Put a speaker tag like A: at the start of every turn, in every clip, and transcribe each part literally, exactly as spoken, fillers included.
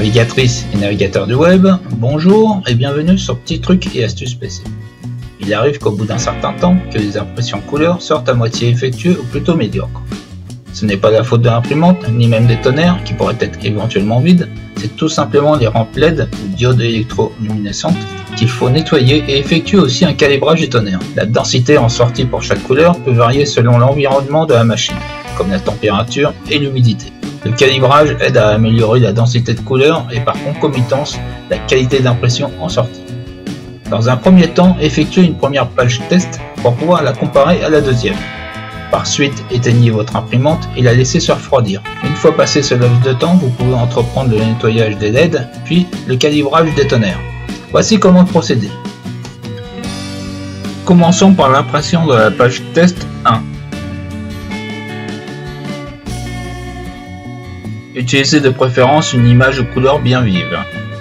A: Navigatrice et navigateur du web, bonjour et bienvenue sur Petits Trucs et Astuces P C. Il arrive qu'au bout d'un certain temps, que les impressions couleurs sortent à moitié effectuées ou plutôt médiocres. Ce n'est pas la faute de l'imprimante, ni même des tonnerres qui pourraient être éventuellement vides, c'est tout simplement les rampes L E D ou diodes électroluminescentes qu'il faut nettoyer et effectuer aussi un calibrage du tonnerre. La densité en sortie pour chaque couleur peut varier selon l'environnement de la machine, comme la température et l'humidité. Le calibrage aide à améliorer la densité de couleur et par concomitance la qualité d'impression en sortie. Dans un premier temps, effectuez une première page test pour pouvoir la comparer à la deuxième. Par suite, éteignez votre imprimante et la laissez se refroidir. Une fois passé ce laps de temps, vous pouvez entreprendre le nettoyage des L E D, puis le calibrage des tonnerres. Voici comment procéder. Commençons par l'impression de la page test un. Utilisez de préférence une image de couleur bien vive.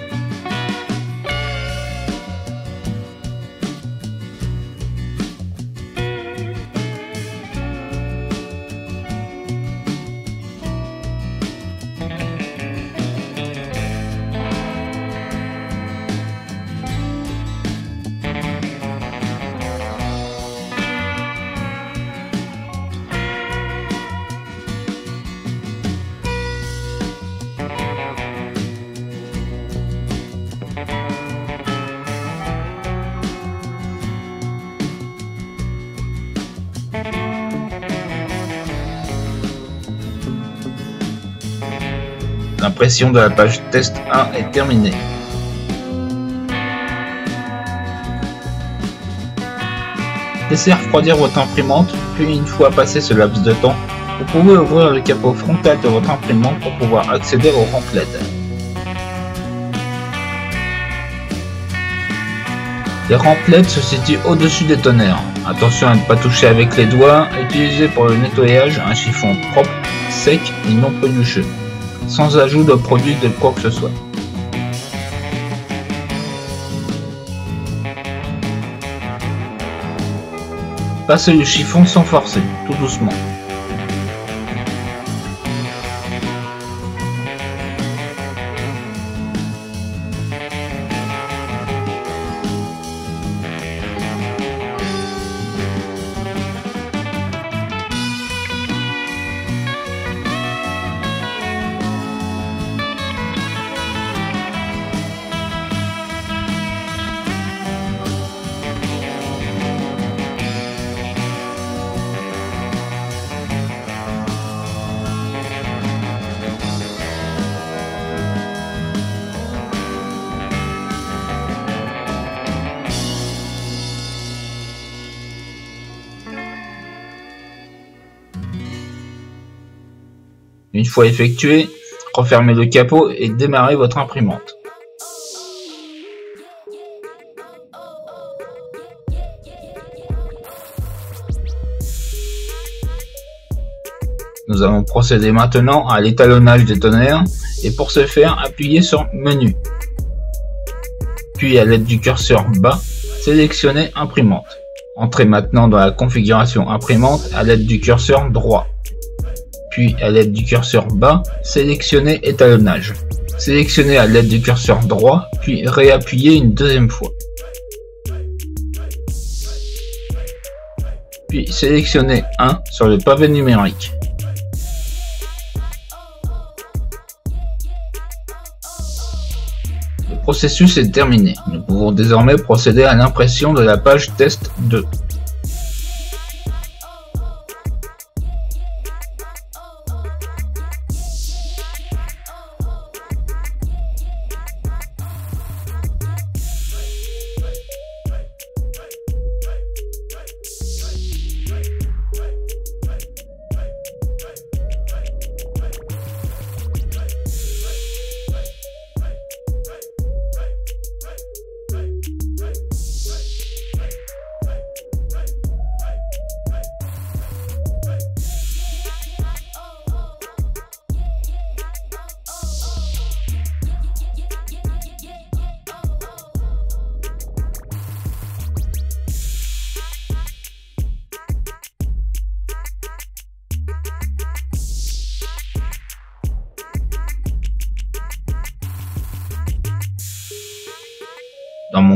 A: L'impression de la page test un est terminée. Laissez refroidir votre imprimante, puis une fois passé ce laps de temps, vous pouvez ouvrir le capot frontal de votre imprimante pour pouvoir accéder aux rampes L E D. Les rampes L E D se situent au-dessus des tonnerres. Attention à ne pas toucher avec les doigts, utilisez pour le nettoyage un chiffon propre, sec et non pelucheux, sans ajout de produit de quoi que ce soit. Passez le chiffon sans forcer, tout doucement. Une fois effectué, refermez le capot et démarrez votre imprimante. Nous allons procéder maintenant à l'étalonnage des tonnerres et pour ce faire, appuyez sur Menu. Puis à l'aide du curseur bas, sélectionnez Imprimante. Entrez maintenant dans la configuration imprimante à l'aide du curseur droit. Puis à l'aide du curseur bas, sélectionnez étalonnage. Sélectionnez à l'aide du curseur droit, puis réappuyez une deuxième fois. Puis sélectionnez un sur le pavé numérique. Le processus est terminé. Nous pouvons désormais procéder à l'impression de la page test deux.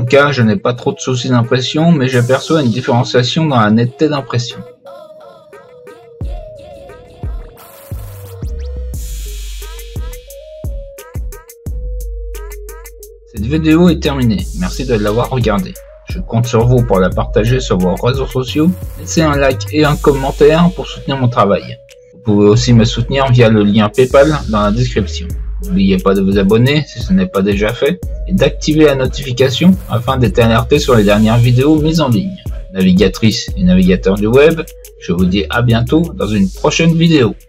A: cas, je n'ai pas trop de soucis d'impression, mais j'aperçois une différenciation dans la netteté d'impression. Cette vidéo est terminée, merci de l'avoir regardée. Je compte sur vous pour la partager sur vos réseaux sociaux, laissez un like et un commentaire pour soutenir mon travail. Vous pouvez aussi me soutenir via le lien PayPal dans la description. N'oubliez pas de vous abonner si ce n'est pas déjà fait et d'activer la notification afin d'être alerté sur les dernières vidéos mises en ligne. Navigatrice et navigateur du web, je vous dis à bientôt dans une prochaine vidéo.